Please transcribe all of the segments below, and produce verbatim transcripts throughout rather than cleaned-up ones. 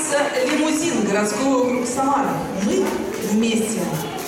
Открывается лимузин городского округа Самара. Мы вместе.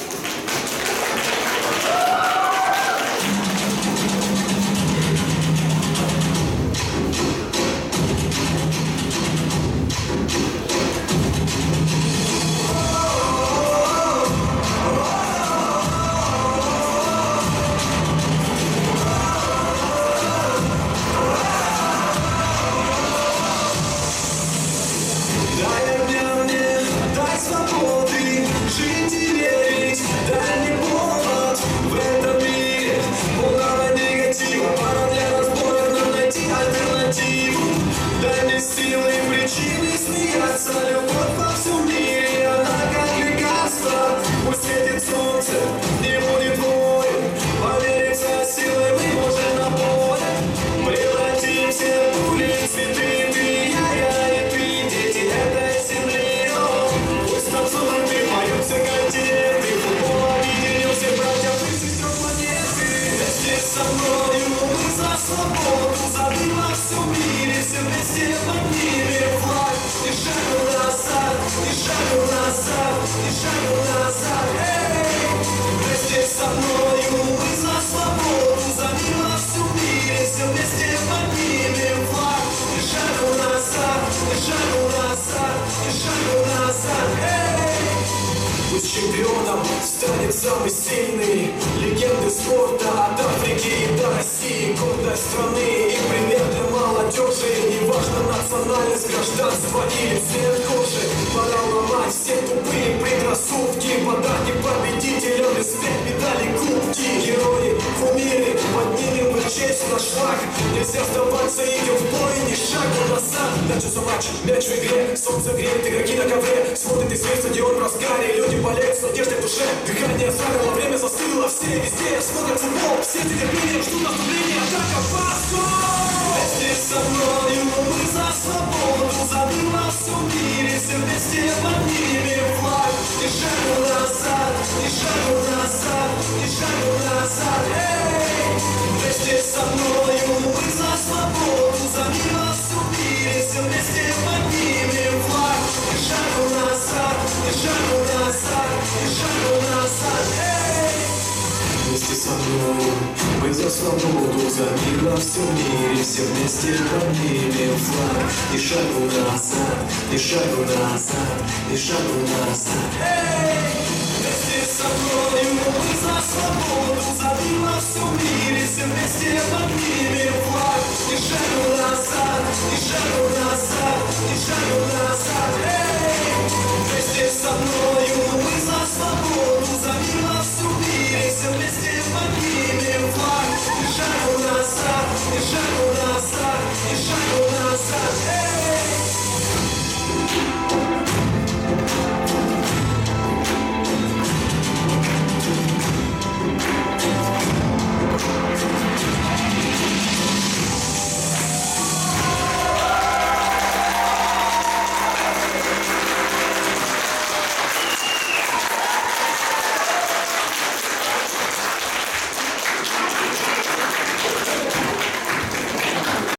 Чемпионом станет самый сильный. Легенды спорта от Африки до России. Гордость страны и пример для молодежи. Неважно национальность, гражданство или цвет кожи. Пора ломать все тупые предрассудки. Подарки победителям, респект, медали, кубки. Герои, кумиры, поднимем их честь на шаг. Нельзя сдаваться, идем в бой, ни шагу назад. Начался матч, мяч в игре, солнце греет, игроки на ковре. Смотрит из весь стадион в разгаре, люди болеют с надеждой в душе. Дыхание замерло, время застыло, все везде смотрят футбол. Все с нетерпением ждут наступления, атака, паскол! Вместе со мною мы за свободу, за мир во всем мире. Все вместе поднимем флаг. Ни шагу назад, ни шагу назад, ни шагу назад. Эй! Вместе со мною мы за свободу, за мир во всем мире. Все вместе поднимем флаг. Ни шагу назад, ни шагу назад, ни шагу назад. Эй! Вместе со мной мы за свободу, за мир во всем мире. Все вместе поднимем флаг. Ни шагу назад, ни шагу назад, ни шагу назад. Эй! Вместе со мной мы за свободу, за мир во всем мире. Все вместе поднимем флаг. Ни шагу назад, ни шагу назад, ни шагу назад.